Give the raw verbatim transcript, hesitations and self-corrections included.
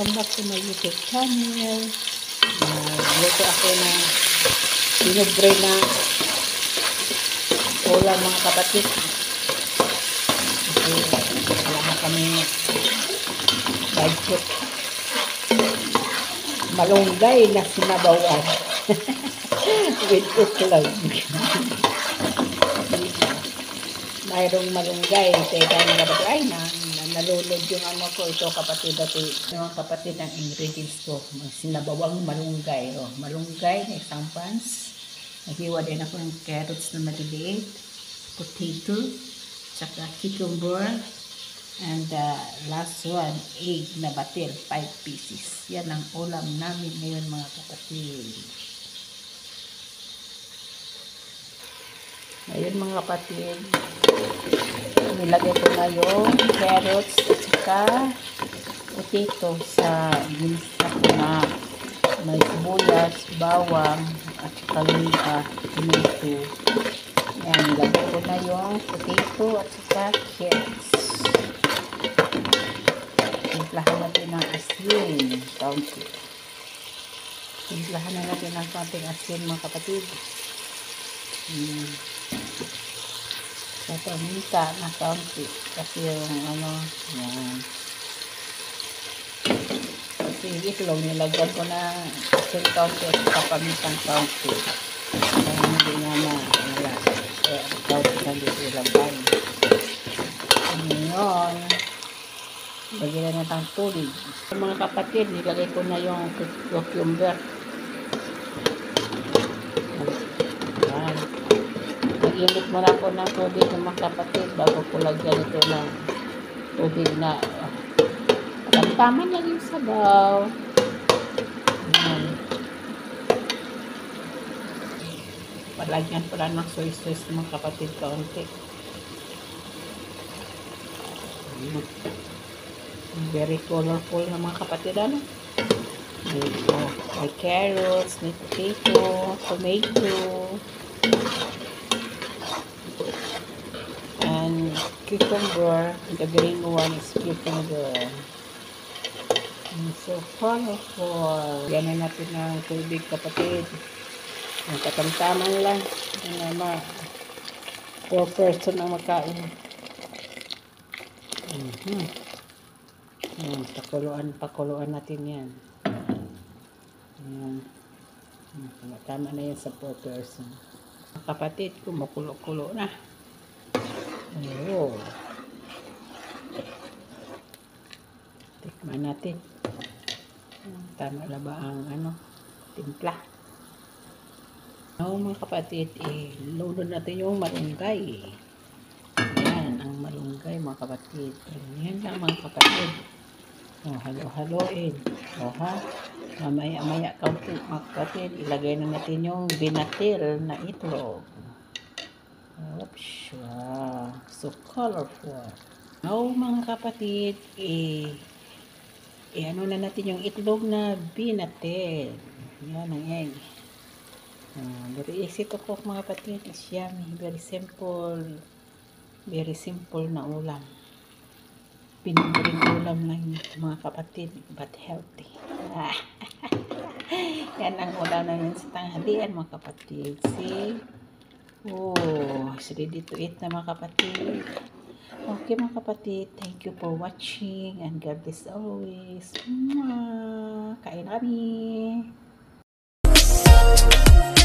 Welcome back to my YouTube channel. Nagluto ako ng sinubre na ulam mga kapatid. Kasi wala na kami budget. Malunggay na sinabawan. With itlog. Mayroong malunggay. Teka nga ba? Ay na. Nalulod yung ano ko, ito kapatid at yung kapatid ng ingredients ko. Sinabawang malunggay. Oh, malunggay na isang pans. Naghiwa din ako ng carrots na maliliit, potato, tsaka cucumber, and uh, last one, egg na batil, five pieces. Yan ang ulam namin ngayon mga kapatid. Ngayon mga kapatid, nilagay ko na yung carrots at saka potato sa ginisa ko na may sibuyas, bawang at saka luya, tomato. Yan, nilagay ko na yung potato at saka carrots. Timplahan natin ng asin, kaunti. Timplahan na natin ng kaunting asin mga kapatid. Hmm. Sa paminta na kaunti kasi yung ano yan kasi itlog nilagyan ko na asin kaunti at sa pamintang kaunti kaya hindi nga na wala kaya kaunti na dito ilagay. Ngayon lagyan na natin tubig mga kapatid. Nilagay ko na yung cucumber. Init mo na po ng tubig ng mga kapatid bago ko lagyan ito ng tubig na uh, tama lang yung sabaw. Ayan. Palagyan pala ng soy sauce ng mga kapatid kaunti. Ayan. Very colorful na mga kapatid ano. May, uh, may carrots, may potato, tomato, and cucumber. The green one is cucumber. And so colorful. Yan na natin ng tubig kapatid. Ang katamtaman lang. Yan naman. Four person ang makain. Mm-hmm. Yan, pakuluan, pakuluan natin yan. Yan. Tama na yan sa four person. Kapatid, kumukulo-kulo na. Oh. Tikman natin. Tama na ba ang ano, timpla? Oh, mga kapatid, eh, load natin yung malunggay. Yan, ang malunggay mga kapatid. Yan lang mga kapatid. Oh, halo-haloin. Oh, ha? Mamaya-maya kaunti mga kapatid. Ilagay na natin yung binatil na itlog. Oops, wow. So colorful. Now, mga kapatid, eh, eh, ano na natin yung itlog na binatil. Yan ang egg. Uh, very easy to cook mga kapatid. It's yummy. Very simple. Very simple na ulam. Pinagring ulam lang mga kapatid, but healthy. Yan ang ulam namin sa tanghalian mga kapatid. See? Oh, it's ready to eat na mga kapatid. Okay mga kapatid, thank you for watching and God bless always. Mwah! Kain kami!